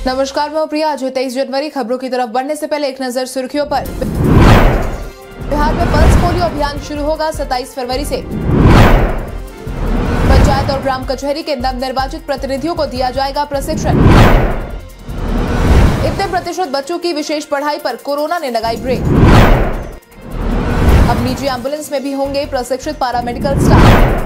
नमस्कार, मैं प्रिया। आज 23 जनवरी। खबरों की तरफ बढ़ने से पहले एक नजर सुर्खियों पर। बिहार में पल्स पोलियो अभियान शुरू होगा 27 फरवरी से। पंचायत और ग्राम कचहरी के नवनिर्वाचित प्रतिनिधियों को दिया जाएगा प्रशिक्षण। इतने प्रतिशत बच्चों की विशेष पढ़ाई पर कोरोना ने लगाई ब्रेक। अब निजी एम्बुलेंस में भी होंगे प्रशिक्षित पैरामेडिकल स्टाफ।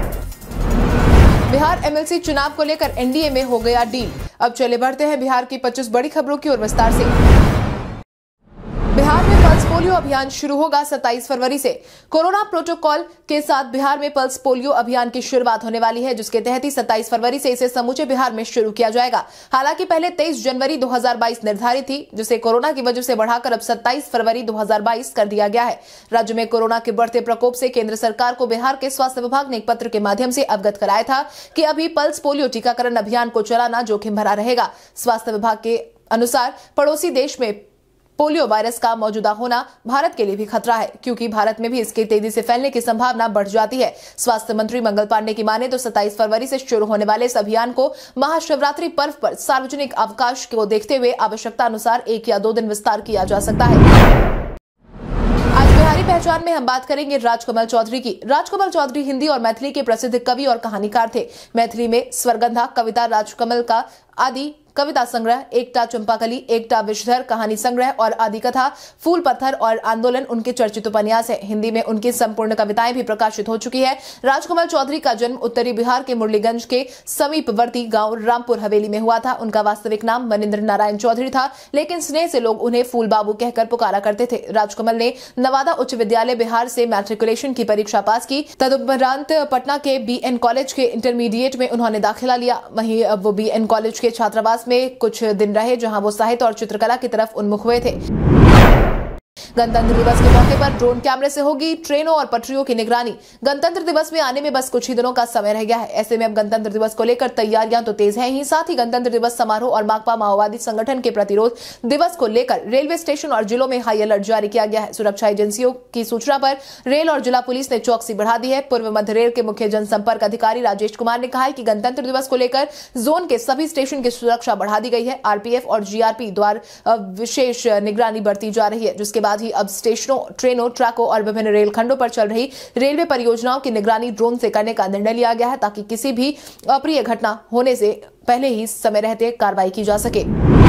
बिहार एमएलसी चुनाव को लेकर एनडीए में हो गया डील। अब चले बढ़ते हैं बिहार की 25 बड़ी खबरों की ओर विस्तार से। बिहार में पल्स पोलियो अभियान शुरू होगा 27 फरवरी से। कोरोना प्रोटोकॉल के साथ बिहार में पल्स पोलियो अभियान की शुरुआत होने वाली है, जिसके तहत ही 27 फरवरी से इसे समूचे बिहार में शुरू किया जाएगा। हालांकि पहले 23 जनवरी 2022 निर्धारित थी, जिसे कोरोना की वजह से बढ़ाकर अब 27 फरवरी 2022 कर दिया गया है। राज्य में कोरोना के बढ़ते प्रकोप से केंद्र सरकार को बिहार के स्वास्थ्य विभाग ने एक पत्र के माध्यम से अवगत कराया था कि अभी पल्स पोलियो टीकाकरण अभियान को चलाना जोखिम भरा रहेगा। स्वास्थ्य विभाग के अनुसार पड़ोसी देश में पोलियो वायरस का मौजूदा होना भारत के लिए भी खतरा है, क्योंकि भारत में भी इसके तेजी से फैलने की संभावना बढ़ जाती है। स्वास्थ्य मंत्री मंगल पांडे की माने तो 27 फरवरी से शुरू होने वाले इस अभियान को महाशिवरात्रि पर्व पर सार्वजनिक अवकाश को देखते हुए आवश्यकता अनुसार 1 या 2 दिन विस्तार किया जा सकता है। आज बिहारी पहचान में हम बात करेंगे राजकमल चौधरी की। राजकमल चौधरी हिंदी और मैथिली के प्रसिद्ध कवि और कहानीकार थे। मैथिली में स्वरगंधा कविता, राजकमल का आदि कविता संग्रह, एकटा चंपाकली, एकटा विषधर कहानी संग्रह और आदि कथा, फूल पत्थर और आंदोलन उनके चर्चित उपन्यास है। हिंदी में उनकी संपूर्ण कविताएं भी प्रकाशित हो चुकी है। राजकमल चौधरी का जन्म उत्तरी बिहार के मुरलीगंज के समीपवर्ती गांव रामपुर हवेली में हुआ था। उनका वास्तविक नाम मनिंद्र नारायण चौधरी था, लेकिन स्नेह से लोग उन्हें फूल बाबू कहकर पुकारा करते थे। राजकमल ने नवादा उच्च विद्यालय बिहार से मैट्रिकुलेशन की परीक्षा पास की। तदुपरांत पटना के बीएन कॉलेज के इंटरमीडिएट में उन्होंने दाखिला लिया। वहीं वो बीएन कॉलेज के छात्रावास में कुछ दिन रहे, जहां वो साहित्य और चित्रकला की तरफ उन्मुख हुए थे। गणतंत्र दिवस के मौके पर ड्रोन कैमरे से होगी ट्रेनों और पटरियों की निगरानी। गणतंत्र दिवस में आने में बस कुछ ही दिनों का समय रह गया है। ऐसे में अब गणतंत्र दिवस को लेकर तैयारियां तो तेज हैं ही, साथ ही गणतंत्र दिवस समारोह और माकपा माओवादी संगठन के प्रतिरोध दिवस को लेकर रेलवे स्टेशन और जिलों में हाई अलर्ट जारी किया गया है। सुरक्षा एजेंसियों की सूचना पर रेल और जिला पुलिस ने चौकसी बढ़ा दी है। पूर्व मध्य रेल के मुख्य जनसंपर्क अधिकारी राजेश कुमार ने कहा है कि गणतंत्र दिवस को लेकर जोन के सभी स्टेशन की सुरक्षा बढ़ा दी गई है। आरपीएफ और जीआरपी द्वारा विशेष निगरानी बढ़ती जा रही है, जिसके बाद ही अब स्टेशनों, ट्रेनों, ट्रकों और विभिन्न रेलखंडों पर चल रही रेलवे परियोजनाओं की निगरानी ड्रोन से करने का निर्णय लिया गया है, ताकि किसी भी अप्रिय घटना होने से पहले ही समय रहते कार्रवाई की जा सके।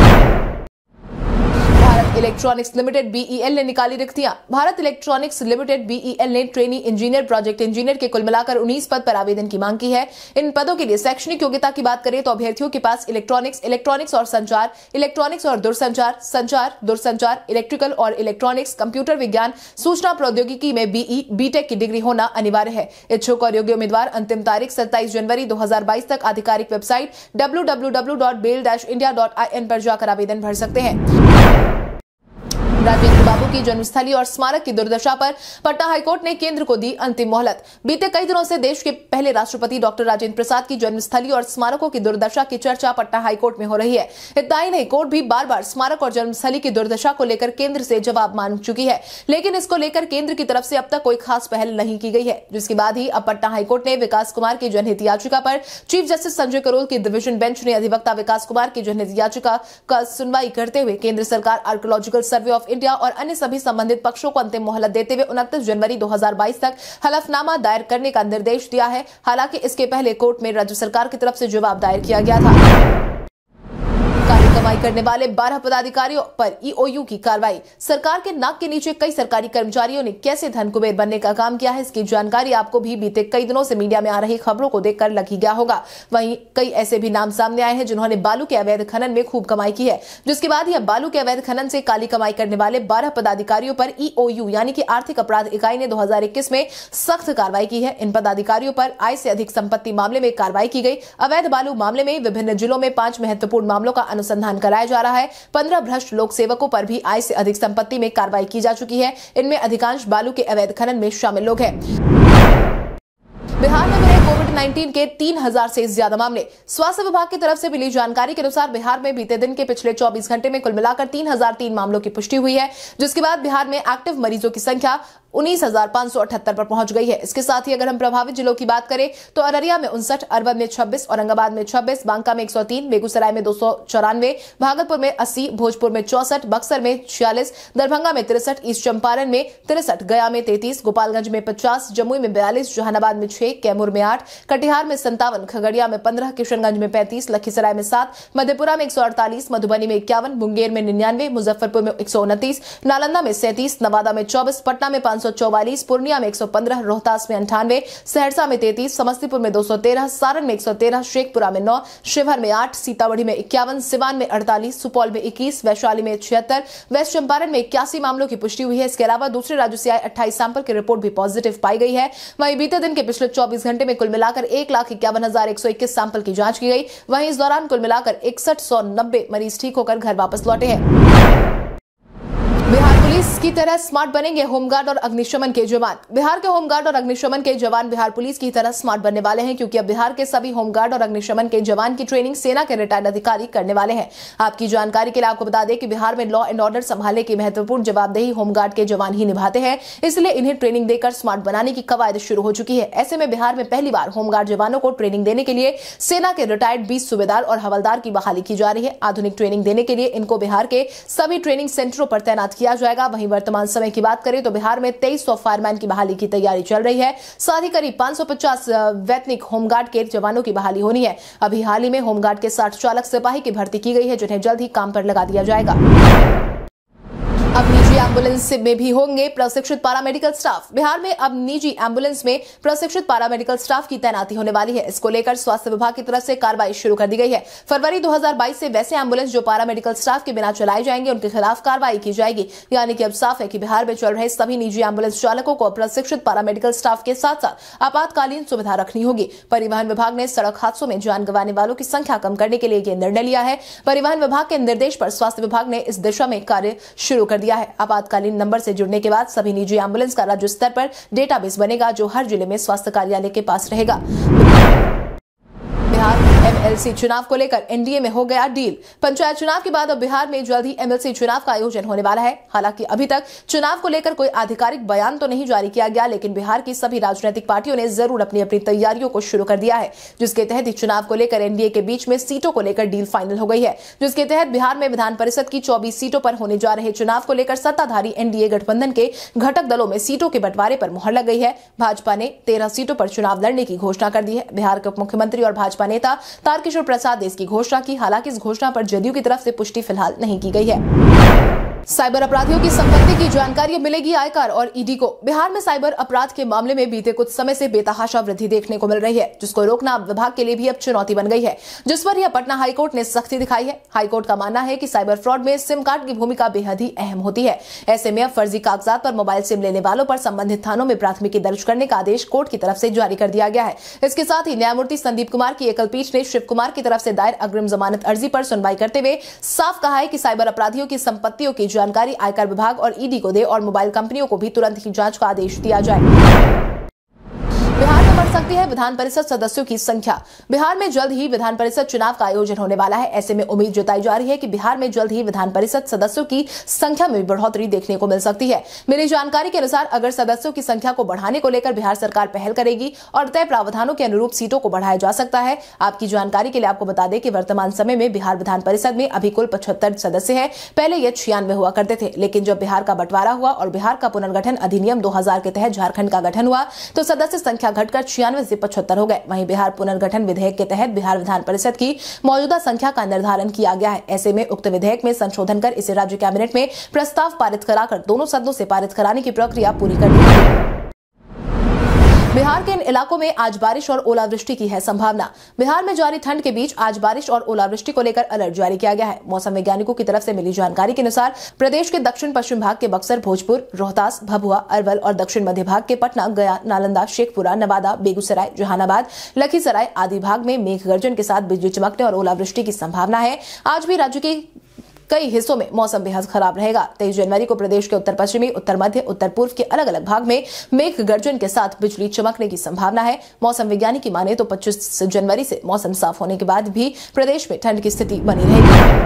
भारत इलेक्ट्रॉनिक्स लिमिटेड बीईएल ने निकाली रिक्तियां। भारत इलेक्ट्रॉनिक्स लिमिटेड बीईएल ने ट्रेनी इंजीनियर, प्रोजेक्ट इंजीनियर के कुल मिलाकर 19 पद पर आवेदन की मांग की है। इन पदों के लिए शैक्षणिक योग्यता की बात करें तो अभ्यर्थियों के पास इलेक्ट्रॉनिक्स और संचार, इलेक्ट्रॉनिक्स और दूरसंचार, संचार, दूरसंचार, इलेक्ट्रिकल और इलेक्ट्रॉनिक्स, कंप्यूटर विज्ञान, सूचना प्रौद्योगिकी में बीई, बीटेक की डिग्री होना अनिवार्य है। इच्छुक और योग्य उम्मीदवार अंतिम तारीख 27 जनवरी 2022 तक आधिकारिक वेबसाइट www.bail-india.in पर जाकर आवेदन भर सकते हैं। राजेंद्र बाबू की जन्मस्थली और स्मारक की दुर्दशा पर पटना हाईकोर्ट ने केंद्र को दी अंतिम मोहलत। बीते कई दिनों से देश के पहले राष्ट्रपति डॉक्टर राजेंद्र प्रसाद की जन्मस्थली और स्मारकों की दुर्दशा की चर्चा पटना हाईकोर्ट में हो रही है। इतना ही नहीं, कोर्ट भी बार बार स्मारक और जन्मस्थली की दुर्दशा को लेकर केंद्र से जवाब मांग चुकी है, लेकिन इसको लेकर केंद्र की तरफ से अब तक कोई खास पहल नहीं की गई है। जिसके बाद ही अब पटना हाईकोर्ट ने विकास कुमार की जनहित याचिका पर चीफ जस्टिस संजय करोल की डिवीजन बेंच ने अधिवक्ता विकास कुमार की जनहित याचिका का सुनवाई करते हुए केंद्र सरकार, आर्कियोलॉजिकल सर्वे ऑफ इंडिया और अन्य सभी संबंधित पक्षों को अंतिम मोहलत देते हुए 29 जनवरी 2022 तक हलफनामा दायर करने का निर्देश दिया है। हालांकि इसके पहले कोर्ट में राज्य सरकार की तरफ से जवाब दायर किया गया था। कमाई करने वाले 12 पदाधिकारियों पर ईओयू की कार्रवाई। सरकार के नाक के नीचे कई सरकारी कर्मचारियों ने कैसे धन कुबेर बनने का काम किया है, इसकी जानकारी आपको भी बीते कई दिनों से मीडिया में आ रही खबरों को देखकर लग ही गया होगा। वहीं कई ऐसे भी नाम सामने आए हैं जिन्होंने बालू के अवैध खनन में खूब कमाई की है, जिसके बाद ही अब बालू के अवैध खनन से काली कमाई करने वाले 12 पदाधिकारियों पर ईओयू यानी कि आर्थिक अपराध इकाई ने 2021 में सख्त कार्रवाई की है। इन पदाधिकारियों पर आय से अधिक संपत्ति मामले में कार्रवाई की गई। अवैध बालू मामले में विभिन्न जिलों में 5 महत्वपूर्ण मामलों का अनुसंधान कराया जा रहा है। 15 भ्रष्ट लोक सेवकों पर भी आय से अधिक संपत्ति में कार्रवाई की जा चुकी है। इनमें अधिकांश बालू के अवैध खनन में शामिल लोग हैं। बिहार में कोविड-19 के 3000 से ज्यादा मामले। स्वास्थ्य विभाग की तरफ से मिली जानकारी के अनुसार बिहार में बीते दिन के पिछले 24 घंटे में कुल मिलाकर 3003 मामलों की पुष्टि हुई है, जिसके बाद बिहार में एक्टिव मरीजों की संख्या 19,578 पर पहुंच गई है। इसके साथ ही अगर हम प्रभावित जिलों की बात करें तो अररिया में 59, अरवल में 26, औरंगाबाद में 26, बांका में 103, बेगूसराय में 294, भागलपुर में 80, भोजपुर में 64, बक्सर में 46, दरभंगा में 63, ईस्ट चंपारण में 63, गया में 33, गोपालगंज में 50, जमुई में 42, जहानाबाद में 6, कैमूर में 8, कटिहार में 57, खगड़िया में 15, किशनगंज में 35, लखीसराय में 7, मधेपुरा में 148, मधुबनी में 51, मुंगेर में 99, मुजफ्फरपुर में 129, नालंदा में 37, नवादा में 24, पटना में 544, पूर्णिया में 115, रोहतास में 98, सहरसा में 33, समस्तीपुर में 213, सारण में 113, शेखपुरा में 9, शिवहर में 8, सीतामढ़ी में 51, सिवान में 48, सुपौल में 21, वैशाली में 76, वेस्ट चंपारण में 81 मामलों की पुष्टि हुई है। इसके अलावा दूसरे राज्यों से आए 28 सैंपल की रिपोर्ट भी पॉजिटिव पाई गई है। वहीं बीते दिन के पिछले 24 घंटे में कुल मिलाकर 1,51,121 सैंपल की जांच की गई। वहीं इस दौरान कुल मिलाकर 6190 मरीज ठीक होकर घर वापस लौटे हैं। बिहार पुलिस की तरह स्मार्ट बनेंगे होमगार्ड और अग्निशमन के जवान। बिहार के होमगार्ड और अग्निशमन के जवान बिहार पुलिस की तरह स्मार्ट बनने वाले हैं, क्योंकि अब बिहार के सभी होमगार्ड और अग्निशमन के जवान की ट्रेनिंग सेना के रिटायर्ड अधिकारी करने वाले हैं। आपकी जानकारी के लिए आपको बता दें कि बिहार में लॉ एंड ऑर्डर संभालने की महत्वपूर्ण जवाबदेही होमगार्ड के जवान ही निभाते हैं, इसलिए इन्हें ट्रेनिंग देकर स्मार्ट बनाने की कवायद शुरू हो चुकी है। ऐसे में बिहार में पहली बार होमगार्ड जवानों को ट्रेनिंग देने के लिए सेना के रिटायर्ड 20 सूबेदार और हवलदार की बहाली की जा रही है। आधुनिक ट्रेनिंग देने के लिए इनको बिहार के सभी ट्रेनिंग सेंटरों पर तैनात किया जाएगा। वहीं वर्तमान समय की बात करें तो बिहार में 2300 फायरमैन की बहाली की तैयारी चल रही है। साथ ही करीब 550 वैतनिक होमगार्ड के जवानों की बहाली होनी है। अभी हाल ही में होमगार्ड के 60 चालक सिपाही की भर्ती की गई है, जिन्हें जल्द ही काम पर लगा दिया जाएगा। अब निजी एम्बुलेंस में भी होंगे प्रशिक्षित पैरामेडिकल स्टाफ। बिहार में अब निजी एम्बुलेंस में प्रशिक्षित पैरामेडिकल स्टाफ की तैनाती होने वाली है। इसको लेकर स्वास्थ्य विभाग की तरफ से कार्रवाई शुरू कर दी गई है। फरवरी 2022 से वैसे एम्बुलेंस जो पैरामेडिकल स्टाफ के बिना चलाए जाएंगे, उनके खिलाफ कार्रवाई की जाएगी। यानी कि अब साफ है कि बिहार में चल रहे सभी निजी एम्बुलेंस चालकों को प्रशिक्षित पैरामेडिकल स्टाफ के साथ साथ आपातकालीन सुविधा रखनी होगी। परिवहन विभाग ने सड़क हादसों में जान गंवाने वालों की संख्या कम करने के लिए यह निर्णय लिया है। परिवहन विभाग के निर्देश पर स्वास्थ्य विभाग ने इस दिशा में कार्य शुरू कर दिया है। आपातकालीन नंबर से जुड़ने के बाद सभी निजी एम्बुलेंस का राज्य स्तर पर डेटाबेस बनेगा, जो हर जिले में स्वास्थ्य कार्यालय के पास रहेगा। बिहार एमएलसी चुनाव को लेकर एनडीए में हो गया डील। पंचायत चुनाव के बाद अब बिहार में जल्द ही एमएलसी चुनाव का आयोजन होने वाला है। हालांकि अभी तक चुनाव को लेकर कोई आधिकारिक बयान तो नहीं जारी किया गया, लेकिन बिहार की सभी राजनीतिक पार्टियों ने जरूर अपनी अपनी तैयारियों को शुरू कर दिया है, जिसके तहत ही चुनाव को लेकर एनडीए के बीच में सीटों को लेकर डील फाइनल हो गई है। जिसके तहत बिहार में विधान परिषद की 24 सीटों पर होने जा रहे चुनाव को लेकर सत्ताधारी एनडीए गठबंधन के घटक दलों में सीटों के बंटवारे पर मुहर लग गई है। भाजपा ने 13 सीटों पर चुनाव लड़ने की घोषणा कर दी है। बिहार के उप मुख्यमंत्री और भाजपा नेता तारकिशोर प्रसाद ने इसकी घोषणा की। हालांकि इस घोषणा पर जदयू की तरफ से पुष्टि फिलहाल नहीं की गई है। साइबर अपराधियों की संपत्ति की जानकारी मिलेगी आयकर और ईडी को। बिहार में साइबर अपराध के मामले में बीते कुछ समय से बेतहाशा वृद्धि देखने को मिल रही है, जिसको रोकना विभाग के लिए भी अब चुनौती बन गई है, जिस पर यह पटना हाईकोर्ट ने सख्ती दिखाई है। हाईकोर्ट का मानना है कि साइबर फ्रॉड में सिम कार्ड की भूमिका बेहद ही अहम होती है। ऐसे में अब फर्जी कागजात पर मोबाइल सिम लेने वालों पर संबंधित थानों में प्राथमिकी दर्ज करने का आदेश कोर्ट की तरफ से जारी कर दिया गया है। इसके साथ ही न्यायमूर्ति संदीप कुमार की एकल पीठ ने शिव कुमार की तरफ से दायर अग्रिम जमानत अर्जी पर सुनवाई करते हुए साफ कहा है कि साइबर अपराधियों की संपत्तियों की जानकारी आयकर विभाग और ईडी को दे और मोबाइल कंपनियों को भी तुरंत ही जांच का आदेश दिया जाए। बिहार में बढ़ सकती है विधान परिषद सदस्यों की संख्या। बिहार में जल्द ही विधान परिषद चुनाव का आयोजन होने वाला है। ऐसे में उम्मीद जताई जा रही है कि बिहार में जल्द ही विधान परिषद सदस्यों की संख्या में बढ़ोतरी देखने को मिल सकती है। मिली जानकारी के अनुसार अगर सदस्यों की संख्या को बढ़ाने को लेकर बिहार सरकार पहल करेगी और तय प्रावधानों के अनुरूप सीटों को बढ़ाया जा सकता है। आपकी जानकारी के लिए आपको बता दें कि वर्तमान समय में बिहार विधान परिषद में अभी कुल 75 सदस्य है। पहले ये 96 हुआ करते थे, लेकिन जब बिहार का बंटवारा हुआ और बिहार का पुनर्गठन अधिनियम 2000 के तहत झारखंड का गठन हुआ तो सदस्य संख्या घटकर 96 से 75 हो गए। वहीं बिहार पुनर्गठन विधेयक के तहत बिहार विधान परिषद की मौजूदा संख्या का निर्धारण किया गया है। ऐसे में उक्त विधेयक में संशोधन कर इसे राज्य कैबिनेट में प्रस्ताव पारित कराकर दोनों सदनों से पारित कराने की प्रक्रिया पूरी कर दी है। बिहार के इन इलाकों में आज बारिश और ओलावृष्टि की है संभावना। बिहार में जारी ठंड के बीच आज बारिश और ओलावृष्टि को लेकर अलर्ट जारी किया गया है। मौसम वैज्ञानिकों की तरफ से मिली जानकारी के अनुसार प्रदेश के दक्षिण पश्चिम भाग के बक्सर, भोजपुर, रोहतास, भभुआ, अरवल और दक्षिण मध्य भाग के पटना, गया, नालंदा, शेखपुरा, नवादा, बेगूसराय, जहानाबाद, लखीसराय आदि भाग में मेघ गर्जन के साथ बिजली चमकने और ओलावृष्टि की संभावना है। आज भी राज्य के कई हिस्सों में मौसम बेहद खराब रहेगा। 23 जनवरी को प्रदेश के उत्तर पश्चिमी, उत्तर मध्य, उत्तर पूर्व के अलग अलग भाग में मेघ गर्जन के साथ बिजली चमकने की संभावना है। मौसम विज्ञानी की माने तो 25 जनवरी से मौसम साफ होने के बाद भी प्रदेश में ठंड की स्थिति बनी रहेगी।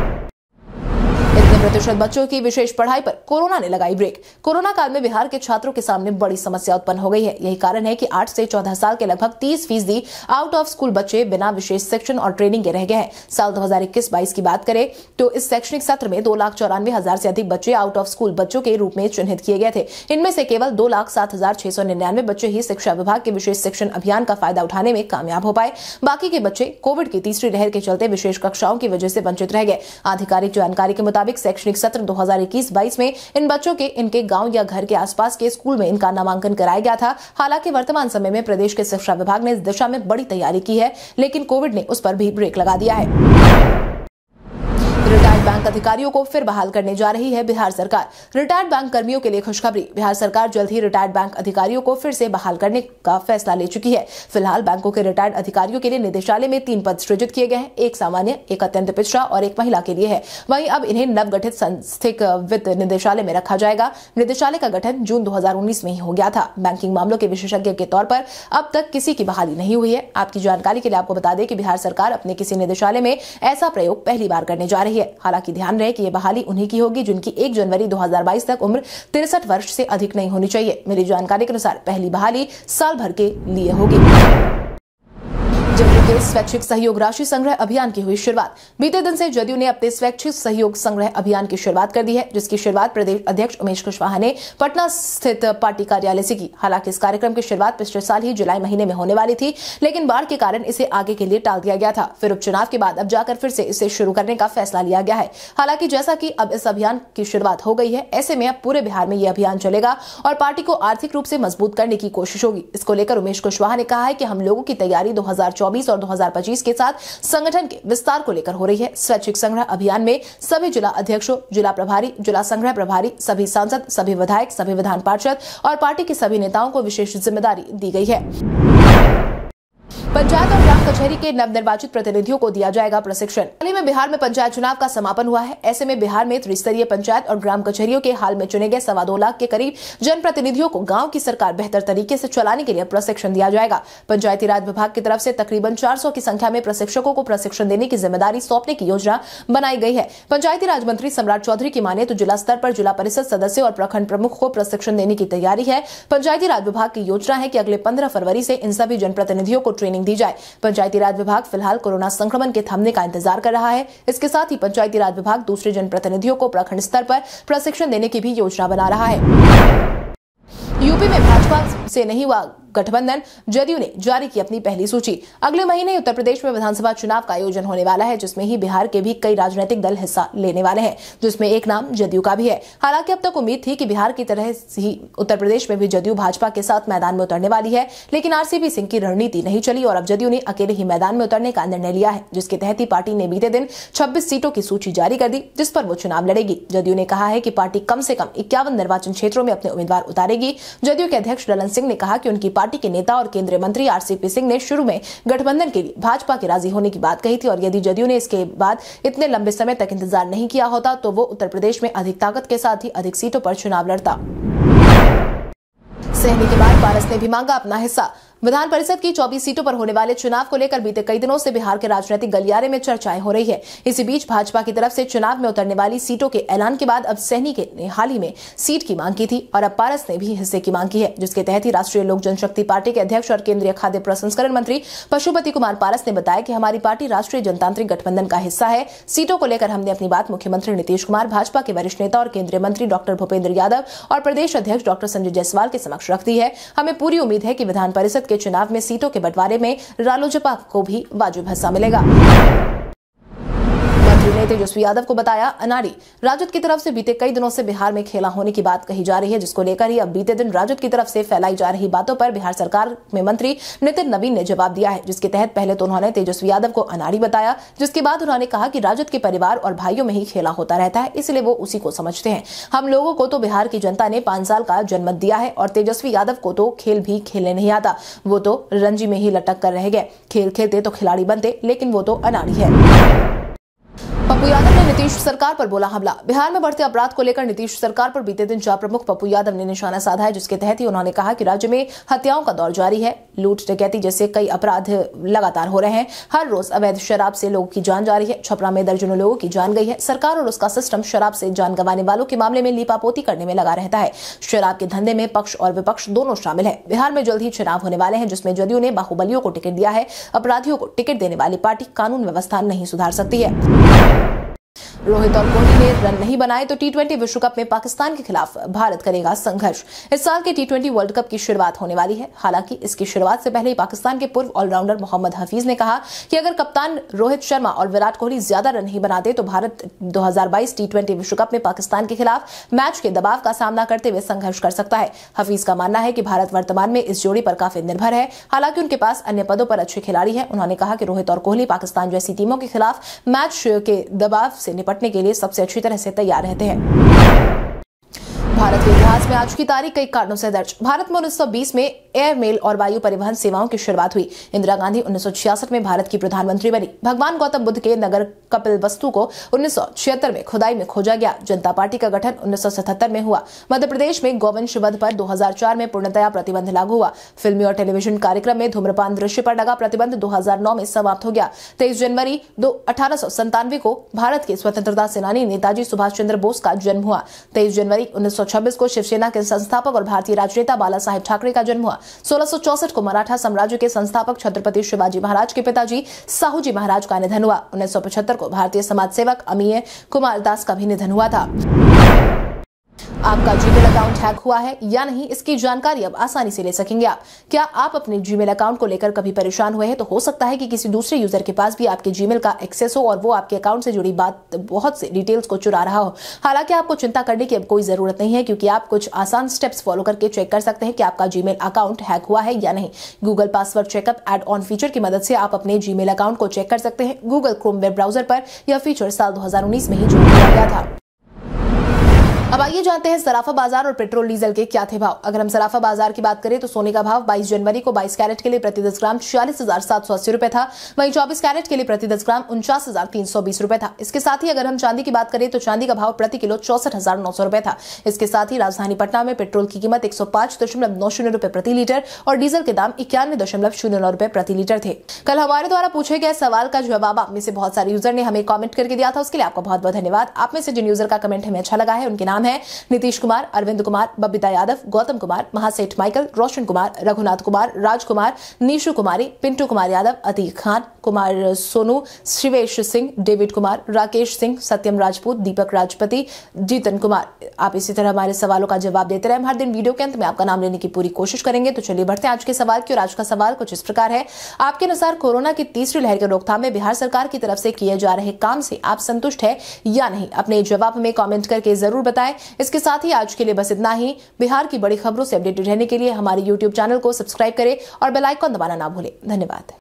प्रतिशत बच्चों की विशेष पढ़ाई पर कोरोना ने लगाई ब्रेक। कोरोना काल में बिहार के छात्रों के सामने बड़ी समस्या उत्पन्न हो गई है। यही कारण है कि 8 से 14 साल के लगभग 30% आउट ऑफ स्कूल बच्चे बिना विशेष सेक्शन और ट्रेनिंग के रह गए हैं। साल 2021-22 की बात करें तो इस शैक्षणिक सत्र में 2,94,000 से अधिक बच्चे आउट ऑफ स्कूल बच्चों के रूप में चिन्हित किए गए थे। इनमें से केवल 2,07,699 बच्चे ही शिक्षा विभाग के विशेष शिक्षण अभियान का फायदा उठाने में कामयाब हो पाए। बाकी के बच्चे कोविड की तीसरी लहर के चलते विशेष कक्षाओं की वजह से वंचित रह गए। आधिकारिक जानकारी के मुताबिक शैक्षणिक सत्र 2021-22 में इन बच्चों के इनके गांव या घर के आसपास के स्कूल में इनका नामांकन कराया गया था। हालांकि वर्तमान समय में प्रदेश के शिक्षा विभाग ने इस दिशा में बड़ी तैयारी की है, लेकिन कोविड ने उस पर भी ब्रेक लगा दिया है। रिटायर्ड बैंक अधिकारियों को फिर बहाल करने जा रही है बिहार सरकार। रिटायर्ड बैंक कर्मियों के लिए खुशखबरी। बिहार सरकार जल्द ही रिटायर्ड बैंक अधिकारियों को फिर से बहाल करने का फैसला ले चुकी है। फिलहाल बैंकों के रिटायर्ड अधिकारियों के लिए निदेशालय में 3 पद सृजित किए गए हैं। एक सामान्य, एक अत्यंत पिछड़ा और एक महिला के लिए है। वहीं अब इन्हें नवगठित संस्थित वित्त निदेशालय में रखा जाएगा। निदेशालय का गठन जून 2019 में ही हो गया था। बैंकिंग मामलों के विशेषज्ञ के तौर पर अब तक किसी की बहाली नहीं हुई है। आपकी जानकारी के लिए आपको बता दें कि बिहार सरकार अपने किसी निदेशालय में ऐसा प्रयोग पहली बार करने जा रही है। हालांकि ध्यान रहे कि यह बहाली उन्हीं की होगी जिनकी 1 जनवरी 2022 तक उम्र 63 वर्ष से अधिक नहीं होनी चाहिए। मेरी जानकारी के अनुसार पहली बहाली साल भर के लिए होगी। जदयू के स्वैच्छिक सहयोग राशि संग्रह अभियान की हुई शुरुआत। बीते दिन से जदयू ने अपने स्वैच्छिक सहयोग संग्रह अभियान की शुरुआत कर दी है, जिसकी शुरुआत प्रदेश अध्यक्ष उमेश कुशवाहा ने पटना स्थित पार्टी कार्यालय से की। हालांकि इस कार्यक्रम की शुरुआत पिछले साल ही जुलाई महीने में होने वाली थी, लेकिन बाढ़ के कारण इसे आगे के लिए टाल दिया गया था। फिर उपचुनाव के बाद अब जाकर फिर से इसे शुरू करने का फैसला लिया गया है। हालांकि जैसा कि अब इस अभियान की शुरुआत हो गई है, ऐसे में अब पूरे बिहार में यह अभियान चलेगा और पार्टी को आर्थिक रूप से मजबूत करने की कोशिश होगी। इसको लेकर उमेश कुशवाहा ने कहा है कि हम लोगों की तैयारी 2024 और 2025 के साथ संगठन के विस्तार को लेकर हो रही है। स्वैच्छिक संग्रह अभियान में सभी जिला अध्यक्षों, जिला प्रभारी, जिला संग्रह प्रभारी, सभी सांसद, सभी विधायक, सभी विधान पार्षद और पार्टी के सभी नेताओं को विशेष जिम्मेदारी दी गई है। पंचायत और ग्राम कचहरी के नवनिर्वाचित प्रतिनिधियों को दिया जाएगा प्रशिक्षण। हाल ही में बिहार में पंचायत चुनाव का समापन हुआ है। ऐसे में बिहार में त्रिस्तरीय पंचायत और ग्राम कचहरियों के हाल में चुने गए 2.25 लाख के करीब जनप्रतिनिधियों को गांव की सरकार बेहतर तरीके से चलाने के लिए प्रशिक्षण दिया जाएगा। पंचायती राज विभाग की तरफ से तकरीबन 400 की संख्या में प्रशिक्षकों को प्रशिक्षण देने की जिम्मेदारी सौंपने की योजना बनाई गई है। पंचायती राज मंत्री सम्राट चौधरी की माने तो जिला स्तर पर जिला परिषद सदस्य और प्रखंड प्रमुख को प्रशिक्षण देने की तैयारी है। पंचायती राज विभाग की योजना है कि अगले 15 फरवरी से इन सभी जनप्रतिनिधियों को ट्रेनिंग दी जाए। पंचायती राज विभाग फिलहाल कोरोना संक्रमण के थमने का इंतजार कर रहा है। इसके साथ ही पंचायती राज विभाग दूसरे जनप्रतिनिधियों को प्रखंड स्तर पर प्रशिक्षण देने की भी योजना बना रहा है। यूपी में भाजपा से नहीं हुआ गठबंधन, जदयू ने जारी की अपनी पहली सूची। अगले महीने उत्तर प्रदेश में विधानसभा चुनाव का आयोजन होने वाला है, जिसमें ही बिहार के भी कई राजनीतिक दल हिस्सा लेने वाले हैं, जिसमें एक नाम जदयू का भी है। हालांकि अब तक उम्मीद थी कि बिहार की तरह ही उत्तर प्रदेश में भी जदयू भाजपा के साथ मैदान में उतरने वाली है, लेकिन आरसीपी सिंह की रणनीति नहीं चली और अब जदयू ने अकेले ही मैदान में उतरने का निर्णय लिया है, जिसके तहत ही पार्टी ने बीते दिन 26 सीटों की सूची जारी कर दी, जिस पर वो चुनाव लड़ेगी। जदयू ने कहा है कि पार्टी कम से कम 51 निर्वाचन क्षेत्रों में अपने उम्मीदवार उतारेगी। जदयू के अध्यक्ष ललन सिंह ने कहा कि उनकी पार्टी के नेता और केंद्रीय मंत्री आरसीपी सिंह ने शुरू में गठबंधन के लिए भाजपा के राजी होने की बात कही थी और यदि जदयू ने इसके बाद इतने लंबे समय तक इंतजार नहीं किया होता तो वो उत्तर प्रदेश में अधिक ताकत के साथ ही अधिक सीटों पर चुनाव लड़ता। सहनी के बाद पारस ने भी मांगा अपना हिस्सा। विधान परिषद की 24 सीटों पर होने वाले चुनाव को लेकर बीते कई दिनों से बिहार के राजनीतिक गलियारे में चर्चाएं हो रही है। इसी बीच भाजपा की तरफ से चुनाव में उतरने वाली सीटों के ऐलान के बाद अब सहनी ने हाल ही में सीट की मांग की थी और अब पारस ने भी हिस्से की मांग की है, जिसके तहत ही राष्ट्रीय लोक जनशक्ति पार्टी के अध्यक्ष और केंद्रीय खाद्य प्रसंस्करण मंत्री पशुपति कुमार पारस ने बताया कि हमारी पार्टी राष्ट्रीय जनतांत्रिक गठबंधन का हिस्सा है। सीटों को लेकर हमने अपनी बात मुख्यमंत्री नीतीश कुमार, भाजपा के वरिष्ठ नेता और केंद्रीय मंत्री डॉक्टर भूपेंद्र यादव और प्रदेश अध्यक्ष डॉक्टर संजय जायसवाल के समक्ष रख दी है। हमें पूरी उम्मीद है कि विधान परिषद के चुनाव में सीटों के बंटवारे में रालोजपा को भी वाजिब हिस्सा मिलेगा। मंत्री ने तेजस्वी यादव को बताया अनाड़ी। राजद की तरफ से बीते कई दिनों से बिहार में खेला होने की बात कही जा रही है, जिसको लेकर ही अब बीते दिन राजद की तरफ से फैलाई जा रही बातों पर बिहार सरकार में मंत्री नितिन नवीन ने जवाब दिया है, जिसके तहत पहले तो उन्होंने तेजस्वी यादव को अनाड़ी बताया, जिसके बाद उन्होंने कहा कि राजद के परिवार और भाइयों में ही खेला होता रहता है, इसलिए वो उसी को समझते हैं। हम लोगों को तो बिहार की जनता ने 5 साल का जनमत दिया है और तेजस्वी यादव को तो खेल भी खेलने नहीं आता, वो तो रणजी में ही लटक कर रह गए। खेल खेलते तो खिलाड़ी बनते, लेकिन वो तो अनाड़ी है। पप्पू यादव ने नीतीश सरकार पर बोला हमला। बिहार में बढ़ते अपराध को लेकर नीतीश सरकार पर बीते दिन जहां प्रमुख पप्पू यादव ने निशाना साधा है, जिसके तहत ही उन्होंने कहा कि राज्य में हत्याओं का दौर जारी है। लूट डकैती जैसे कई अपराध लगातार हो रहे हैं। हर रोज अवैध शराब से लोगों की जान जा रही है। छपरा में दर्जनों लोगों की जान गई है। सरकार और उसका सिस्टम शराब से जान गंवाने वालों के मामले में लीपापोती करने में लगा रहता है। शराब के धंधे में पक्ष और विपक्ष दोनों शामिल है। बिहार में जल्द ही चुनाव होने वाले हैं, जिसमें जदयू ने बाहुबलियों को टिकट दिया है। अपराधियों को टिकट देने वाली पार्टी कानून व्यवस्था नहीं सुधार सकती है। रोहित और कोहली ने रन नहीं बनाए तो टी20 विश्व कप में पाकिस्तान के खिलाफ भारत करेगा संघर्ष। इस साल के टी20 वर्ल्ड कप की शुरुआत होने वाली है। हालांकि इसकी शुरुआत से पहले ही पाकिस्तान के पूर्व ऑलराउंडर मोहम्मद हफीज ने कहा कि अगर कप्तान रोहित शर्मा और विराट कोहली ज्यादा रन नहीं बनाते तो भारत 2022 टी20 विश्व कप में पाकिस्तान के खिलाफ मैच के दबाव का सामना करते हुए संघर्ष कर सकता है। हफीज का मानना है कि भारत वर्तमान में इस जोड़ी पर काफी निर्भर है। हालांकि उनके पास अन्य पदों पर अच्छे खिलाड़ी हैं। उन्होंने कहा कि रोहित और कोहली पाकिस्तान जैसी टीमों के खिलाफ मैच के दबाव से निपटने के लिए सबसे अच्छी तरह से तैयार रहते हैं। भारत के इतिहास में आज की तारीख कई कारणों से दर्ज। भारत में 1920 में एयर, मेल और वायु परिवहन सेवाओं की शुरुआत हुई। इंदिरा गांधी 1966 में भारत की प्रधानमंत्री बनी। भगवान गौतम बुद्ध के नगर कपिलवस्तु को 1976 में खुदाई में खोजा गया। जनता पार्टी का गठन 1977 में हुआ। मध्य प्रदेश में गौवंश वध पर 2004 में पूर्णतया प्रतिबंध लागू हुआ। फिल्मी और टेलीविजन कार्यक्रम में धूम्रपान दृश्य पर लगा प्रतिबंध 2009 में समाप्त हो गया। 23 जनवरी 1897 को भारत के स्वतंत्रता सेनानी नेताजी सुभाष चंद्र बोस का जन्म हुआ। 23 जनवरी 1926 को शिवसेना के संस्थापक और भारतीय राजनेता बाला साहेब ठाकरे का जन्म हुआ। 1664 को मराठा साम्राज्य के संस्थापक छत्रपति शिवाजी महाराज के पिताजी साहूजी महाराज का निधन हुआ। 1975 को भारतीय समाज सेवक अमीय कुमार दास का भी निधन हुआ था। आपका जीमेल अकाउंट हैक हुआ है या नहीं, इसकी जानकारी अब आसानी से ले सकेंगे आप। क्या आप अपने जीमेल अकाउंट को लेकर कभी परेशान हुए हैं? तो हो सकता है कि किसी दूसरे यूजर के पास भी आपके जीमेल का एक्सेस हो और वो आपके अकाउंट से जुड़ी बहुत से डिटेल्स को चुरा रहा हो। हालांकि आपको चिंता करने की अब कोई जरूरत नहीं है, क्योंकि आप कुछ आसान स्टेप्स फॉलो करके चेक कर सकते हैं कि आपका जीमेल अकाउंट हैक हुआ है या नहीं। Google password checkup add on feature की मदद से आप अपने जीमेल अकाउंट को चेक कर सकते हैं। गूगल क्रोम वेब ब्राउजर पर यह फीचर साल 2019 में ही जोड़ दिया गया था। अब आइए जानते हैं सराफा बाजार और पेट्रोल डीजल के क्या थे भाव। अगर हम सराफा बाजार की बात करें तो सोने का भाव 22 जनवरी को 22 कैरेट के लिए प्रति 10 ग्राम 46,780 रुपए था। वहीं 24 कैरेट के लिए प्रति 10 ग्राम 49,320 रुपए था। इसके साथ ही अगर हम चांदी की बात करें तो चांदी का भाव प्रति किलो 64,900 रुपए था। इसके साथ ही राजधानी पटना में पेट्रोल की कीमत 105.90 रुपए प्रति लीटर और डीजल के दाम 91.09 रुपए प्रति लीटर थे। कल हमारे द्वारा पूछे गए सवाल का जवाब आप में से बहुत सारे यूजर ने हमें कॉमेंट करके दिया था, उसके लिए आपका बहुत बहुत धन्यवाद। आप में से जिन यूजर का कमेंट हमें अच्छा लगा है उनके नाम है नीतीश कुमार, अरविंद कुमार, बबीता यादव, गौतम कुमार, महासेठ माइकल, रोशन कुमार, रघुनाथ कुमार, राजकुमार, नीशु कुमारी, पिंटू कुमार यादव, अतीक खान, कुमार सोनू, शिवेश सिंह, डेविड कुमार, राकेश सिंह, सत्यम राजपूत, दीपक राजपति, जीतन कुमार। आप इसी तरह हमारे सवालों का जवाब देते रहे। हर दिन वीडियो के अंत में आपका नाम लेने की पूरी कोशिश करेंगे। तो चलिए बढ़ते हैं आज के सवाल की। और आज का सवाल कुछ इस प्रकार है, आपके अनुसार कोरोना की तीसरी लहर के रोकथाम में बिहार सरकार की तरफ से किए जा रहे काम से आप संतुष्ट है या नहीं? अपने जवाब में कमेंट करके जरूर बताएं। इसके साथ ही आज के लिए बस इतना ही। बिहार की बड़ी खबरों से अपडेटेड रहने के लिए हमारे YouTube चैनल को सब्सक्राइब करें और बेल आइकन दबाना ना भूलें। धन्यवाद।